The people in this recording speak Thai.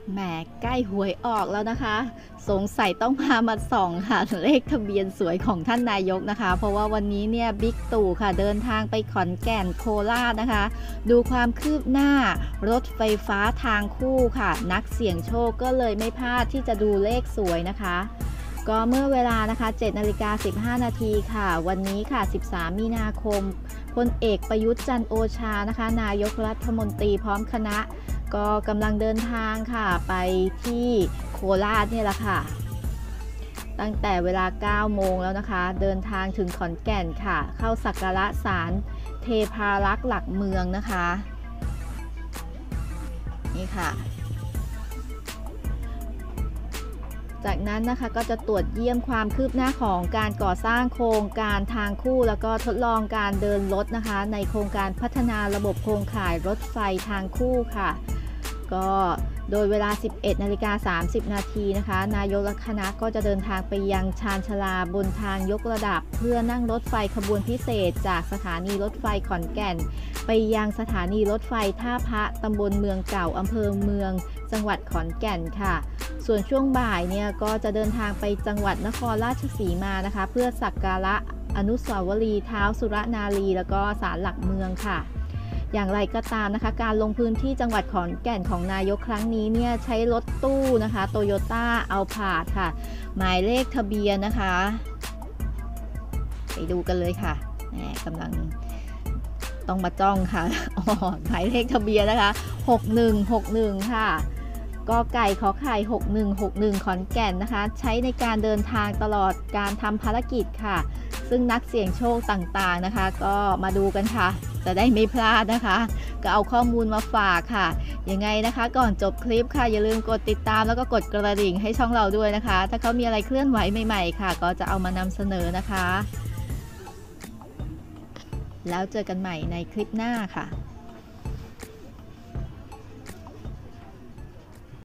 แหมใกล้หวยออกแล้วนะคะสงสัยต้องพามาส่องค่ะเลขทะเบียนสวยของท่านนายกนะคะเพราะว่าวันนี้เนี่ยบิ๊กตู่ค่ะเดินทางไปขอนแก่นโคราชนะคะดูความคืบหน้ารถไฟฟ้าทางคู่ค่ะนักเสี่ยงโชคก็เลยไม่พลาดที่จะดูเลขสวยนะคะก็เมื่อเวลานะคะ7:15 นาทีค่ะวันนี้ค่ะ13 มีนาคมพลเอกประยุทธ์จันทร์โอชานะคะนายกรัฐมนตรีพร้อมคณะก็กำลังเดินทางค่ะไปที่โคราชเนี่ยแหละค่ะตั้งแต่เวลา 9 โมงแล้วนะคะเดินทางถึงขอนแก่นค่ะเข้าสักการะศาลเทพารักษ์หลักเมืองนะคะนี่ค่ะจากนั้นนะคะก็จะตรวจเยี่ยมความคืบหน้าของการก่อสร้างโครงการทางคู่แล้วก็ทดลองการเดินรถนะคะในโครงการพัฒนาระบบโครงข่ายรถไฟทางคู่ค่ะก็โดยเวลา 11:30 นาทีนะคะนายกและคณะก็จะเดินทางไปยังชานชาลาบนทางยกระดับเพื่อนั่งรถไฟขบวนพิเศษจากสถานีรถไฟขอนแก่นไปยังสถานีรถไฟท่าพระตำบลเมืองเก่าอำเภอเมืองจังหวัดขอนแก่นค่ะส่วนช่วงบ่ายเนี่ยก็จะเดินทางไปจังหวัดนครราชสีมานะคะเพื่อสักการะอนุสาวรีย์ท้าวสุรนารีแล้วก็ศาลหลักเมืองค่ะอย่างไรก็ตามนะคะการลงพื้นที่จังหวัดขอนแก่นของนายกครั้งนี้เนี่ยใช้รถตู้นะคะโตโยต้าอัลพาร์ดค่ะหมายเลขทะเบียนนะคะไปดูกันเลยค่ะกำลังต้องมาจ้องค่ะหมายเลขทะเบียนนะคะ6161ค่ะกไก่ขอไข่6161ขอนแก่นนะคะใช้ในการเดินทางตลอดการทำภารกิจค่ะซึ่งนักเสี่ยงโชคต่างๆนะคะก็มาดูกันค่ะจะได้ไม่พลาดนะคะก็เอาข้อมูลมาฝากค่ะยังไงนะคะก่อนจบคลิปค่ะอย่าลืมกดติดตามแล้วก็กดกระดิ่งให้ช่องเราด้วยนะคะถ้าเขามีอะไรเคลื่อนไหวใหม่ๆค่ะก็จะเอามานำเสนอนะคะแล้วเจอกันใหม่ในคลิปหน้าค่ะ